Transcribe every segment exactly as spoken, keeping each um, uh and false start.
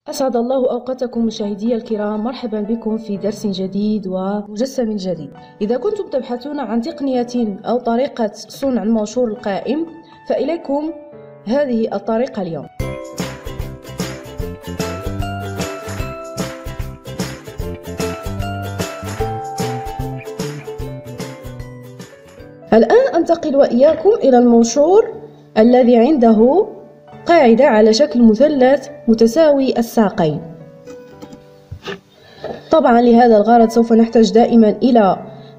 أسعد الله أوقاتكم مشاهدي الكرام، مرحبا بكم في درس جديد ومجسم جديد. إذا كنتم تبحثون عن تقنية أو طريقة صنع المنشور القائم فإليكم هذه الطريقة اليوم. الآن أنتقل وإياكم إلى المنشور الذي عنده قاعدة على شكل مثلث متساوي الساقين. طبعا لهذا الغرض سوف نحتاج دائما إلى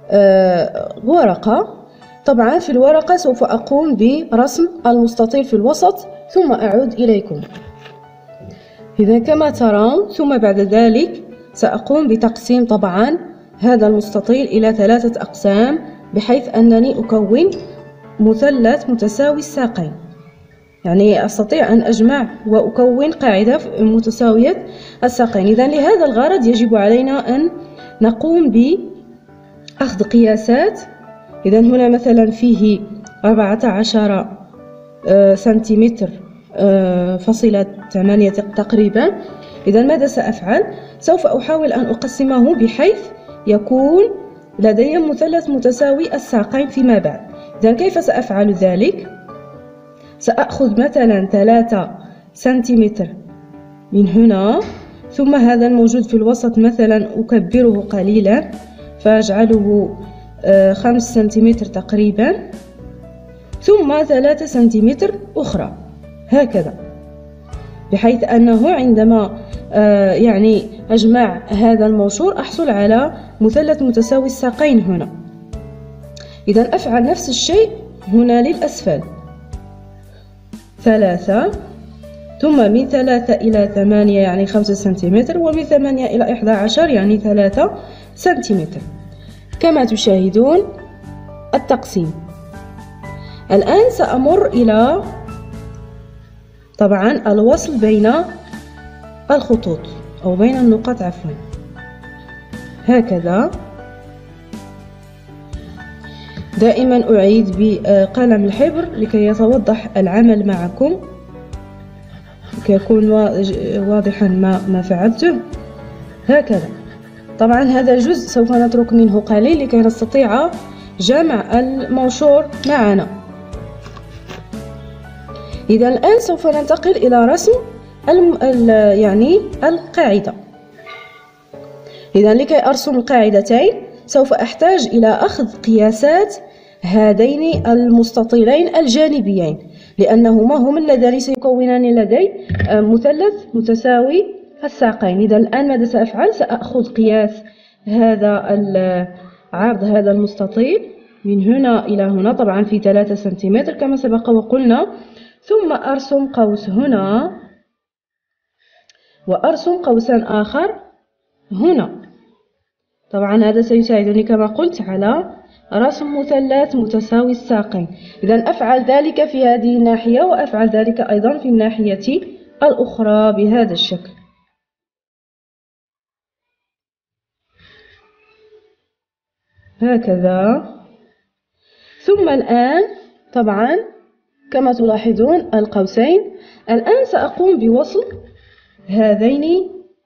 ورقة. طبعا في الورقة سوف أقوم برسم المستطيل في الوسط ثم أعود إليكم. إذا كما ترون، ثم بعد ذلك سأقوم بتقسيم طبعا هذا المستطيل إلى ثلاثة أقسام بحيث أنني أكون مثلث متساوي الساقين، يعني أستطيع أن أجمع وأكون قاعدة متساوية الساقين. إذن لهذا الغرض يجب علينا أن نقوم بأخذ قياسات. إذن هنا مثلا فيه أربعة عشر سنتيمتر فاصلة ثمانية تقريبا. إذن ماذا سأفعل؟ سوف أحاول أن أقسمه بحيث يكون لدي مثلث متساوي الساقين فيما بعد. إذن كيف سأفعل ذلك؟ سأخذ مثلا ثلاثة سنتيمتر من هنا، ثم هذا الموجود في الوسط مثلا أكبره قليلا فأجعله خمس سنتيمتر تقريبا، ثم ثلاثة سنتيمتر أخرى هكذا، بحيث أنه عندما يعني أجمع هذا المنشور أحصل على مثلث متساوي الساقين هنا. إذا أفعل نفس الشيء هنا للأسفل، ثلاثة، ثم من ثلاثة إلى ثمانية يعني خمسة سنتيمتر، ومن ثمانية إلى إحدى عشر يعني ثلاثة سنتيمتر. كما تشاهدون التقسيم. الآن سأمر إلى طبعا الوصل بين الخطوط أو بين النقاط عفوا، هكذا. دائما أعيد بقلم الحبر لكي يتوضح العمل معكم، لكي يكون واضحا ما, ما فعلته هكذا. طبعا هذا الجزء سوف نترك منه قليل لكي نستطيع جمع المنشور معنا. إذا الآن سوف ننتقل إلى رسم يعني القاعدة. إذا لكي أرسم القاعدتين سوف أحتاج إلى أخذ قياسات هذين المستطيلين الجانبيين، لأنهما هم اللذان سيكونان لدي مثلث متساوي الساقين. إذا الآن ماذا سأفعل؟ سأخذ قياس هذا عرض هذا المستطيل من هنا إلى هنا، طبعا في ثلاثة سنتيمتر كما سبق وقلنا، ثم أرسم قوس هنا وأرسم قوسا آخر هنا. طبعا هذا سيساعدني كما قلت على رسم مثلث متساوي الساقين. إذا أفعل ذلك في هذه الناحية وأفعل ذلك أيضا في الناحية الأخرى بهذا الشكل، هكذا. ثم الآن طبعا كما تلاحظون القوسين. الآن سأقوم بوصل هذين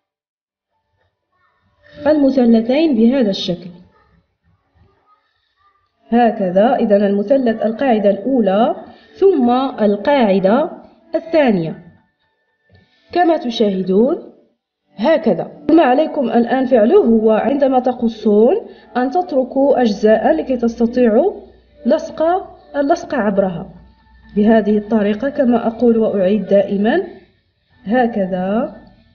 المثلثين بهذا الشكل، هكذا. إذن المثلث القاعدة الأولى ثم القاعدة الثانية كما تشاهدون هكذا. ما عليكم الآن فعله هو عندما تقصون أن تتركوا أجزاء لكي تستطيعوا لصق اللصق عبرها بهذه الطريقة كما أقول وأعيد دائما هكذا.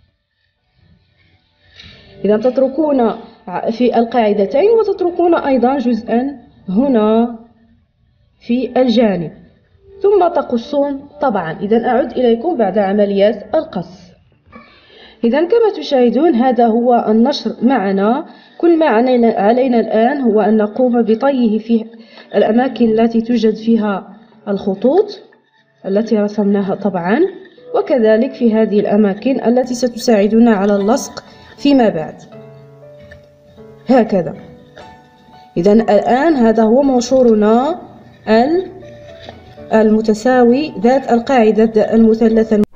إذا تتركون في القاعدتين وتتركون أيضا جزءا هنا في الجانب، ثم تقصون طبعا. إذا أعود إليكم بعد عمليات القص. إذا كما تشاهدون هذا هو النشر معنا. كل ما علينا الآن هو أن نقوم بطيه في الأماكن التي توجد فيها الخطوط التي رسمناها طبعا، وكذلك في هذه الأماكن التي ستساعدنا على اللصق فيما بعد هكذا. إذا الآن هذا هو منشورنا المتساوي ذات القاعدة المثلث